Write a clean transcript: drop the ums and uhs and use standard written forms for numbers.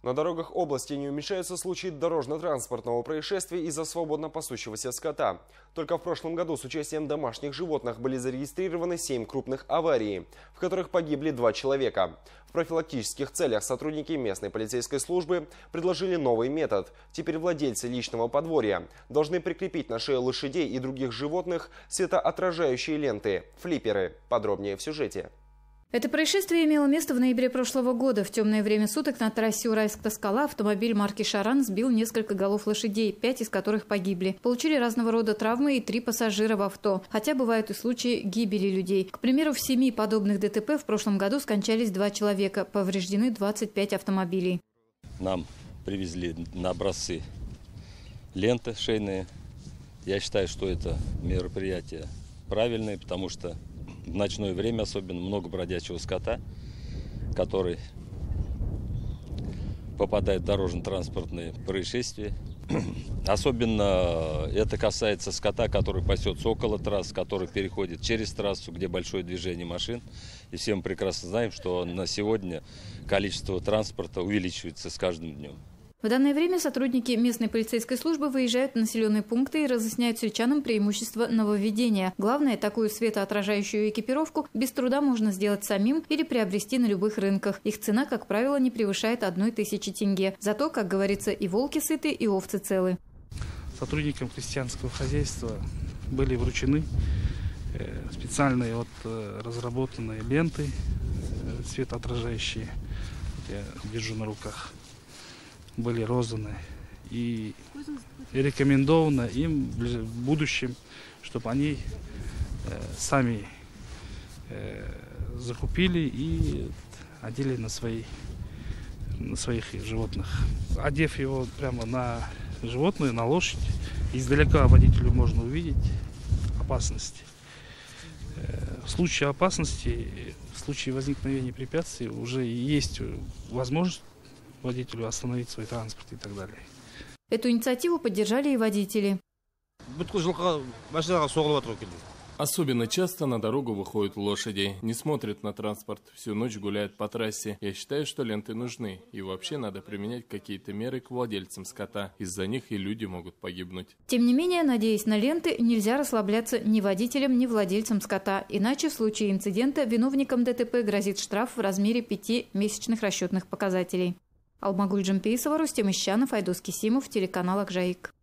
На дорогах области не уменьшаются случаи дорожно-транспортного происшествия из-за свободно пасущегося скота. Только в прошлом году с участием домашних животных были зарегистрированы 7 крупных аварий, в которых погибли 2 человека. В профилактических целях сотрудники местной полицейской службы предложили новый метод. Теперь владельцы личного подворья должны прикрепить на шею лошадей и других животных светоотражающие ленты – флипперы. Подробнее в сюжете. Это происшествие имело место в ноябре прошлого года. В темное время суток на трассе Уральск-Тоскала автомобиль марки «Шаран» сбил несколько голов лошадей, 5 из которых погибли. Получили разного рода травмы и 3 пассажира в авто. Хотя бывают и случаи гибели людей. К примеру, в 7 подобных ДТП в прошлом году скончались 2 человека. Повреждены 25 автомобилей. Нам привезли на образцы ленты шейные. Я считаю, что это мероприятие правильное, потому что в ночное время особенно много бродячего скота, который попадает в дорожно-транспортные происшествия. Особенно это касается скота, который пасется около трасс, который переходит через трассу, где большое движение машин. И все мы прекрасно знаем, что на сегодня количество транспорта увеличивается с каждым днем. В данное время сотрудники местной полицейской службы выезжают в населенные пункты и разъясняют сельчанам преимущества нововведения. Главное, такую светоотражающую экипировку без труда можно сделать самим или приобрести на любых рынках. Их цена, как правило, не превышает 1000 тенге. Зато, как говорится, и волки сыты, и овцы целы. Сотрудникам крестьянского хозяйства были вручены специальные разработанные ленты светоотражающие. Я держу на руках. Были розданы и рекомендовано им в будущем, чтобы они сами закупили и одели на своих животных. Одев его прямо на животное, на лошадь, издалека водителю можно увидеть опасность. В случае опасности, в случае возникновения препятствий уже есть возможность водителю остановить свой транспорт и так далее. Эту инициативу поддержали и водители. Особенно часто на дорогу выходят лошади, не смотрят на транспорт, всю ночь гуляют по трассе. Я считаю, что ленты нужны, и вообще надо применять какие-то меры к владельцам скота. Из-за них и люди могут погибнуть. Тем не менее, надеясь на ленты, нельзя расслабляться ни водителям, ни владельцам скота. Иначе в случае инцидента виновникам ДТП грозит штраф в размере 5 месячных расчетных показателей. Алмагуль Джампеисова, Рустем Ищанов, Айдос Кисимов, телеканал Акжаик.